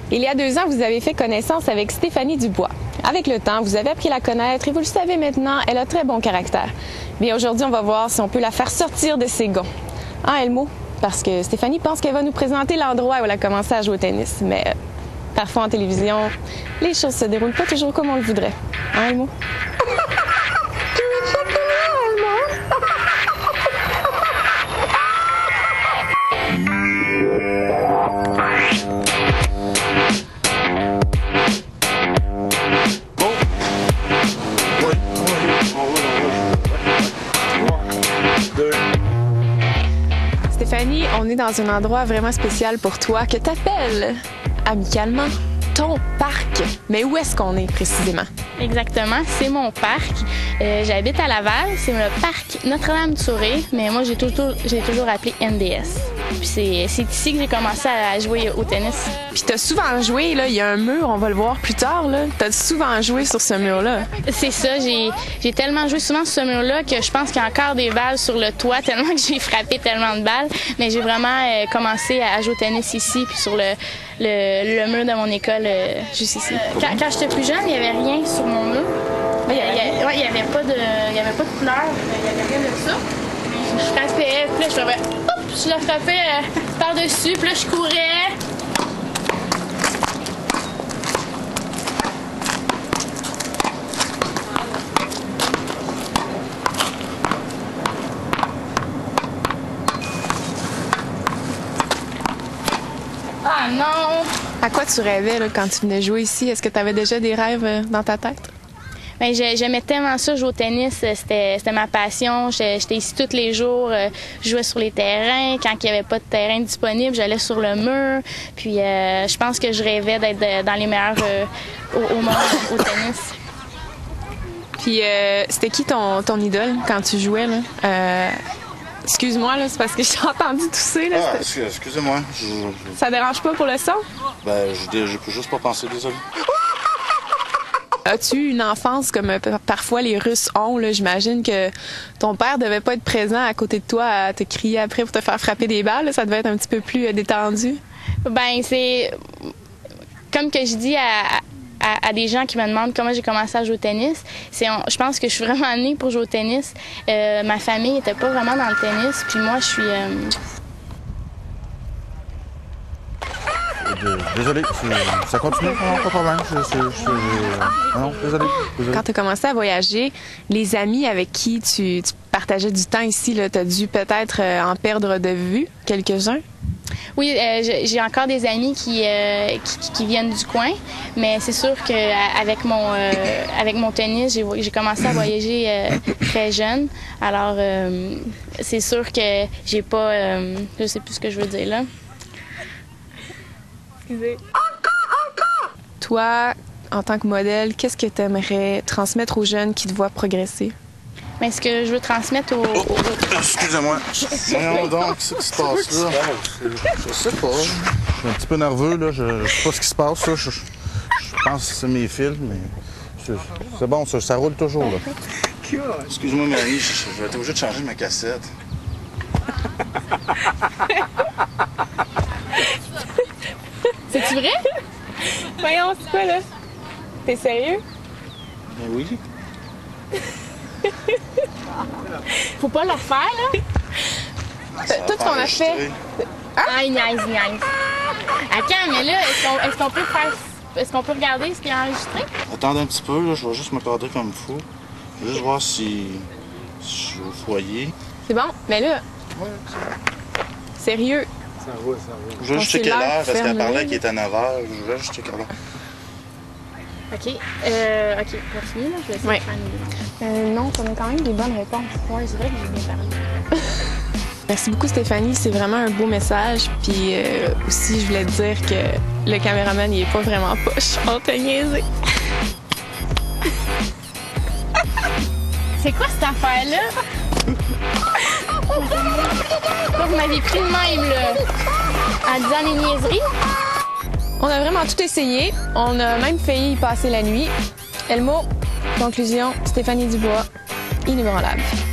Il y a 2 ans, vous avez fait connaissance avec Stéphanie Dubois. Avec le temps, vous avez appris à la connaître et vous le savez maintenant, elle a très bon caractère. Bien, aujourd'hui, on va voir si on peut la faire sortir de ses gonds. Hein, Elmo? Parce que Stéphanie pense qu'elle va nous présenter l'endroit où elle a commencé à jouer au tennis. Mais parfois en télévision, les choses se déroulent pas toujours comme on le voudrait. Hein, Elmo? Stéphanie, on est dans un endroit vraiment spécial pour toi que t'appelles amicalement ton parc. Mais où est-ce qu'on est précisément? Exactement, c'est mon parc. J'habite à Laval, c'est le parc Notre-Dame-du-Sourire, mais moi j'ai toujours appelé NDS. Puis c'est ici que j'ai commencé à jouer au tennis. Puis t'as souvent joué, là, il y a un mur, on va le voir plus tard, là. T'as souvent joué sur ce mur-là. C'est ça, j'ai tellement joué souvent sur ce mur-là que je pense qu'il y a encore des balles sur le toit, tellement que j'ai frappé tellement de balles. Mais j'ai vraiment commencé à jouer au tennis ici, puis sur le mur de mon école, juste ici. Quand j'étais plus jeune, il n'y avait rien sur mon mur. Il n'y avait pas de couleur, il n'y avait rien de ça. Je frappais, puis là, je la frappais par-dessus, puis là, je courais. Ah non! À quoi tu rêvais là, quand tu venais jouer ici? Est-ce que tu avais déjà des rêves dans ta tête? Bien, j'aimais tellement ça, jouer au tennis. C'était ma passion. J'étais ici tous les jours. Je jouais sur les terrains. Quand il n'y avait pas de terrain disponible, j'allais sur le mur. Puis je pense que je rêvais d'être dans les meilleurs au monde au tennis. Puis c'était qui ton idole quand tu jouais, là? Excuse-moi, là, c'est parce que j'ai entendu tousser. Là, excusez-moi. Ça dérange pas pour le son? Ben, je peux juste pas penser, désolé. As-tu eu une enfance comme parfois les Russes ont? Là? J'imagine que ton père devait pas être présent à côté de toi à te crier après pour te faire frapper des balles. Là. Ça devait être un petit peu plus détendu. Ben c'est... Comme que je dis à des gens qui me demandent comment j'ai commencé à jouer au tennis, je pense que je suis vraiment née pour jouer au tennis. Ma famille n'était pas vraiment dans le tennis, puis moi, je suis... Désolé, ça continue, pas de problème. Non, désolé. Quand tu as commencé à voyager, les amis avec qui tu partageais du temps ici, tu as dû peut-être en perdre de vue quelques-uns? Oui, j'ai encore des amis qui viennent du coin, mais c'est sûr qu'avec mon tennis, j'ai commencé à voyager très jeune. Alors, c'est sûr que j'ai pas... je sais plus ce que je veux dire là. Excusez. Toi, en tant que modèle, qu'est-ce que tu aimerais transmettre aux jeunes qui te voient progresser? Mais ce que je veux transmettre aux... Excusez-moi. Voyons donc, ce qui se passe là. Je sais pas. Je suis un petit peu nerveux, là. Je sais pas ce qui se passe, là. Je pense que c'est mes fils, mais c'est bon, ça roule toujours, là. Excuse-moi, Marie, je vais être obligé de changer ma cassette. C'est-tu vrai? Voyons, c'est quoi, là? T'es sérieux? Ben oui. Faut pas le refaire, là? Tout ce qu'on a fait... Ah, il niaise. Attends, mais là, est-ce qu'on peut regarder ce qui est enregistré? Attendez un petit peu, là, je vais juste me cadrer comme il faut. Je vais juste voir si je suis au foyer. C'est bon? Mais là... Ouais, c'est bon. Sérieux? Ça roule. Je vais juste checker l'heure parce qu'elle parlait qu'il était à 9h. Je vais juste checker l'heure. OK, continue, là. Je vais essayer de faire une... Non, on a quand même des bonnes réponses. Ouais, c'est vrai que j'ai bien parlé. Merci beaucoup, Stéphanie. C'est vraiment un beau message. Puis aussi, je voulais te dire que le caméraman, il est pas vraiment poche. On t'a niaisé. C'est quoi cette affaire-là? Vous m'avez pris de même, là, en disant des niaiseries. On a vraiment tout essayé. On a même failli y passer la nuit. Elmo, conclusion, Stéphanie Dubois, inébranlable.